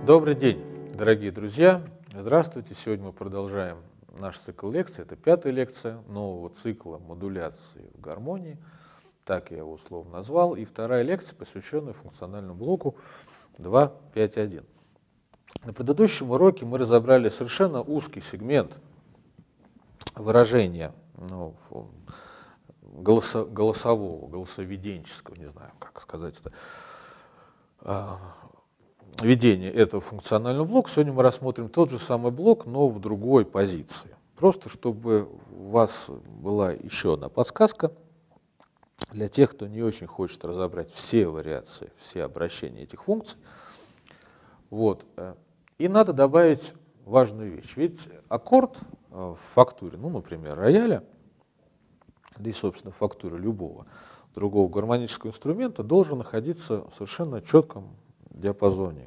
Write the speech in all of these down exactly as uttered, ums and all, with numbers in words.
Добрый день, дорогие друзья! Здравствуйте! Сегодня мы продолжаем наш цикл лекций. Это пятая лекция нового цикла модуляции в гармонии. Так я его условно назвал. И вторая лекция, посвященная функциональному блоку два пять один. На предыдущем уроке мы разобрали совершенно узкий сегмент выражения ну, голосо голосового, голосоведенческого, не знаю, как сказать это, ведение этого функционального блока. Сегодня мы рассмотрим тот же самый блок, но в другой позиции. Просто чтобы у вас была еще одна подсказка для тех, кто не очень хочет разобрать все вариации, все обращения этих функций. Вот. И надо добавить важную вещь. Ведь аккорд в фактуре, ну, например, рояля, да и, собственно, в фактуре любого другого гармонического инструмента должен находиться в совершенно четком диапазоне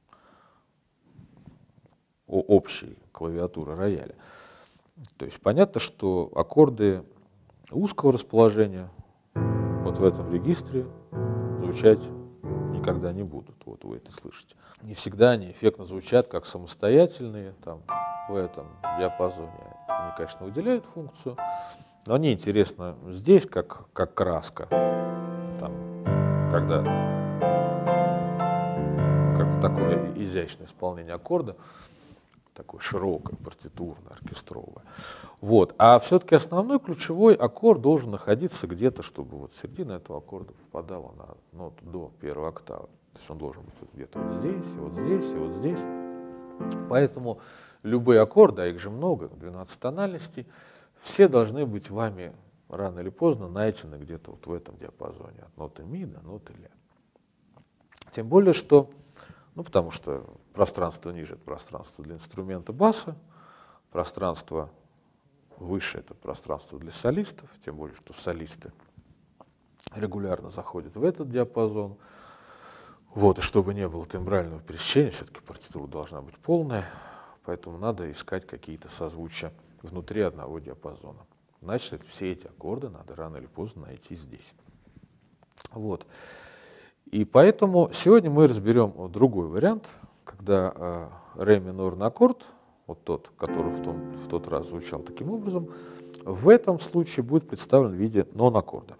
общей клавиатуры рояля. То есть понятно, что аккорды узкого расположения вот в этом регистре звучать никогда не будут. Вот вы это слышите. Не всегда они эффектно звучат как самостоятельные там, в этом диапазоне. Они, конечно, выделяют функцию, но они интересны здесь как, как краска. Там, когда как такое изящное исполнение аккорда, такое широкое, партитурное, оркестровое. Вот. А все-таки основной ключевой аккорд должен находиться где-то, чтобы вот середина этого аккорда попадала на ноту до первой октавы. То есть он должен быть вот где-то вот здесь, и вот здесь, и вот здесь. Поэтому любые аккорды, а их же много, двенадцать тональностей, все должны быть вами рано или поздно найдены где-то вот в этом диапазоне, от ноты ми до ноты ля. Тем более, что Ну, потому что пространство ниже — это пространство для инструмента баса, пространство выше — это пространство для солистов, тем более, что солисты регулярно заходят в этот диапазон. Вот, и чтобы не было тембрального пересечения, все-таки партитура должна быть полная, поэтому надо искать какие-то созвучия внутри одного диапазона. Значит, все эти аккорды надо рано или поздно найти здесь. Вот. И поэтому сегодня мы разберем другой вариант, когда э, ре минорный аккорд, вот тот, который в, том, в тот раз звучал таким образом, в этом случае будет представлен в виде нон-аккорда.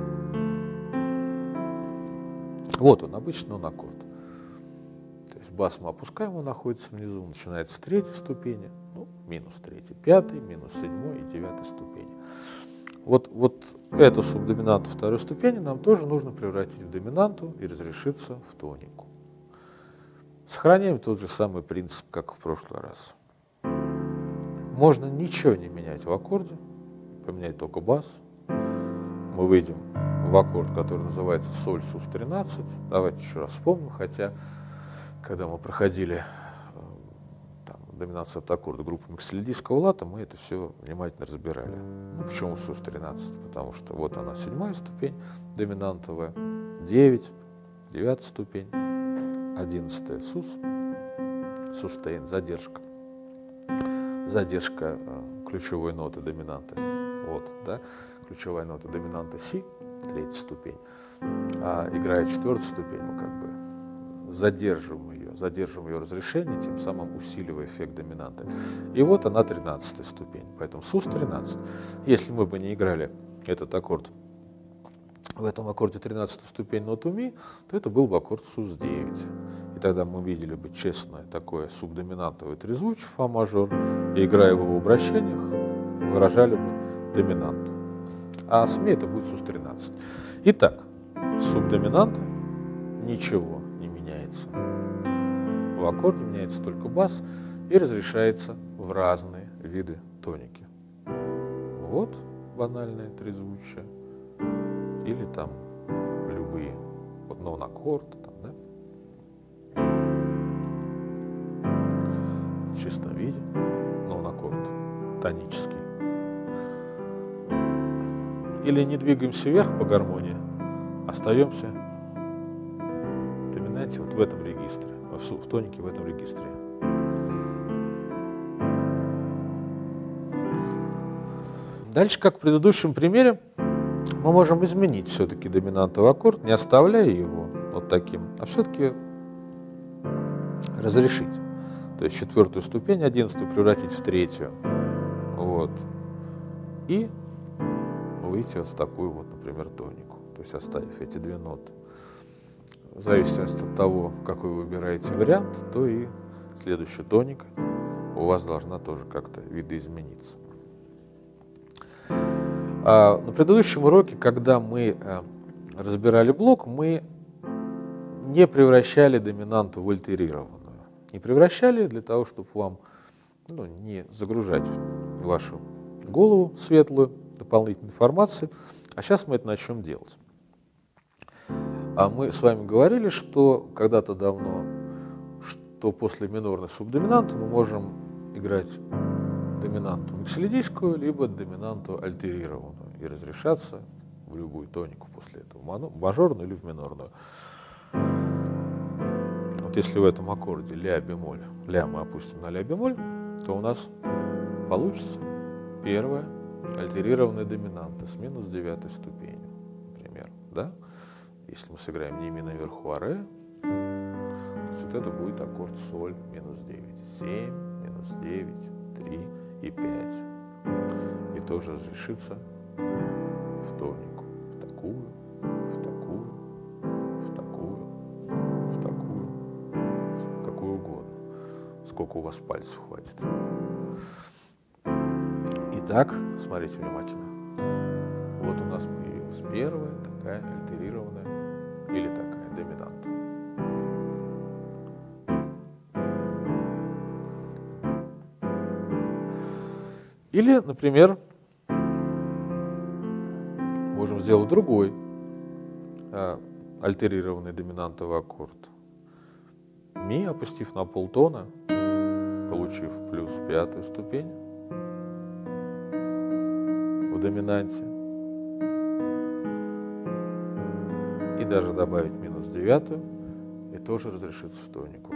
Вот он, обычный нон-аккорд. То есть бас мы опускаем, он находится внизу, начинается с третьей ступени, ну, минус третьей, пятой, минус седьмой и девятой ступени. Вот, вот эту субдоминанту второй ступени нам тоже нужно превратить в доминанту и разрешиться в тонику. Сохраняем тот же самый принцип, как в прошлый раз. Можно ничего не менять в аккорде, поменять только бас. Мы выйдем в аккорд, который называется соль сус тринадцать. Давайте еще раз вспомним, хотя, когда мы проходили доминация от аккорда группы миксолидийского лата, мы это все внимательно разбирали. Ну, почему сус тринадцать? Потому что вот она, седьмая ступень доминантовая, девять, девятая ступень, одиннадцатая сус, сустейн, задержка, задержка э, ключевой ноты доминанты, вот, да, ключевая нота доминанта си, третья ступень, а играет четвертая ступень, мы как бы задерживаем ее, задерживаем ее разрешение, тем самым усиливая эффект доминанты. И вот она, тринадцатая ступень. Поэтому сус тринадцать. Если мы бы не играли этот аккорд в этом аккорде тринадцатую ступень ноту ми, то это был бы аккорд сус девять. И тогда мы видели бы честное такое субдоминантовое трезвучие фа мажор, и играя его в обращениях, выражали бы доминанту. А с ми это будет сус тринадцать. Итак, субдоминанта ничего не меняется. В аккорде меняется только бас и разрешается в разные виды тоники. Вот банальное трезвучие. Или там любые. Вот нон-аккорд. Там, да? В чистом виде. Нон-аккорд. Тонический. Или не двигаемся вверх по гармонии. Остаемся в доминанте вот в этом регистре. В тонике в этом регистре. Дальше, как в предыдущем примере, мы можем изменить все-таки доминантовый аккорд, не оставляя его вот таким, а все-таки разрешить. То есть четвертую ступень, одиннадцатую, превратить в третью. Вот. И выйти вот в такую вот, например, тонику. То есть оставив эти две ноты. В зависимости от того, какой вы выбираете вариант, то и следующая тоника у вас должна тоже как-то видоизмениться. А на предыдущем уроке, когда мы а, разбирали блок, мы не превращали доминанту в альтерированную. Не превращали для того, чтобы вам ну, не загружать вашу голову светлую дополнительной информации. А сейчас мы это начнем делать. А мы с вами говорили, что когда-то давно, что после минорной субдоминанты мы можем играть доминанту микселидийскую, либо доминанту альтерированную и разрешаться в любую тонику после этого, в мажорную или в минорную. Вот если в этом аккорде ля бемоль, ля мы опустим на ля бемоль, то у нас получится первая альтерированная доминанта с минус девятой ступенью, например, да? Если мы сыграем не ми наверху, а ре, то вот это будет аккорд соль минус девять, семь, минус девять, три и пять. И тоже разрешится в тонику, в такую, в такую, в такую, в такую, в какую угодно, сколько у вас пальцев хватит. Итак, смотрите внимательно. Вот у нас появилась первая такая альтерированная или такая доминанта. Или, например, можем сделать другой а, альтерированный доминантовый аккорд. Ми, опустив на полтона, получив плюс пятую ступень в доминанте, и даже добавить минус девятую, и тоже разрешится в тонику.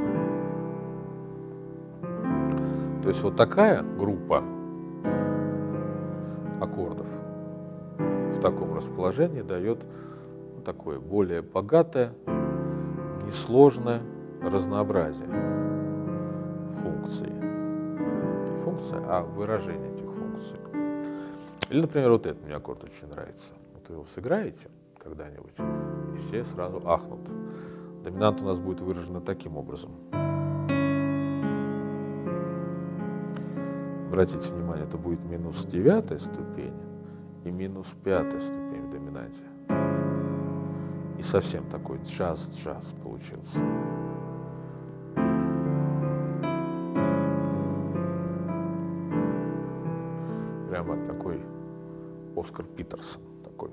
То есть вот такая группа аккордов в таком расположении дает такое более богатое, несложное разнообразие функций. Не функция, а выражение этих функций. Или, например, вот этот мне аккорд очень нравится. Вот вы его сыграете когда-нибудь, и все сразу ахнут. Доминант у нас будет выражена таким образом. Обратите внимание, это будет минус девятая ступень и минус пятая ступень в доминанте. И совсем такой джаз-джаз получился. Прямо такой Оскар Питерсон такой.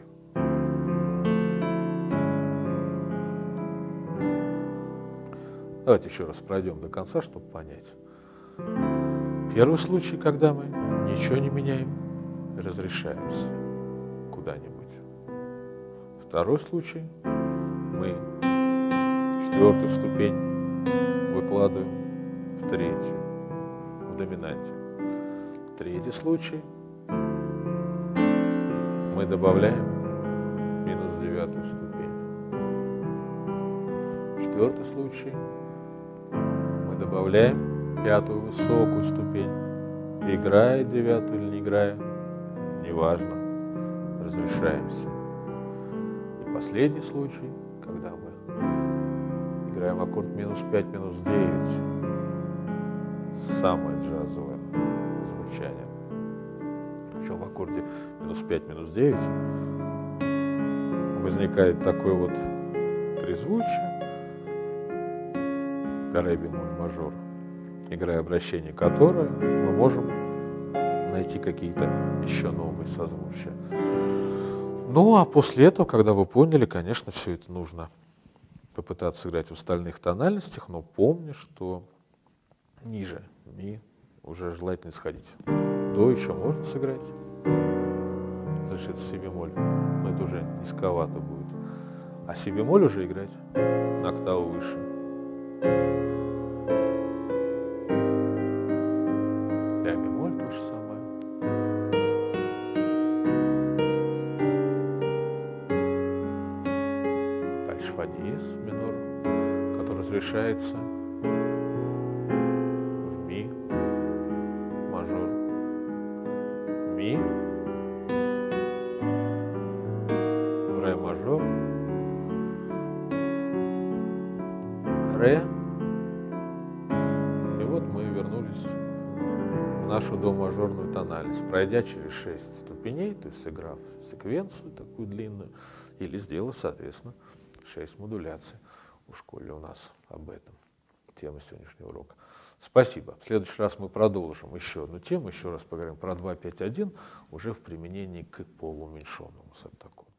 Давайте еще раз пройдем до конца, чтобы понять. Первый случай, когда мы ничего не меняем, разрешаемся куда-нибудь. Второй случай, мы четвертую ступень выкладываем в третью, в доминанте. Третий случай, мы добавляем минус девятую ступень. Четвертый случай, мы добавляем пятую высокую ступень. Играя девятую или не играя, неважно, разрешаемся. И последний случай, когда мы играем аккорд минус пять, минус девять, самое джазовое звучание. Причем в аккорде минус пять, минус девять возникает такое вот трезвучие, ре бемоль мажор, играя обращение которое, мы можем найти какие-то еще новые созвучия. Ну, а после этого, когда вы поняли, конечно, все это нужно попытаться сыграть в остальных тональностях, но помни, что ниже ми уже желательно сходить. До еще можно сыграть, разрешится си бемоль, но это уже низковато будет. А си бемоль уже играть на октаву выше. Ля бемоль то же самое. Дальше фа диез минор, который разрешается ре. И вот мы вернулись в нашу до-мажорную тональность, пройдя через шесть ступеней, то есть сыграв секвенцию такую длинную, или сделав, соответственно, шесть модуляций. В школе у нас об этом тема сегодняшнего урока. Спасибо. В следующий раз мы продолжим еще одну тему, еще раз поговорим про два пять один, уже в применении к полууменьшенному септаккорду.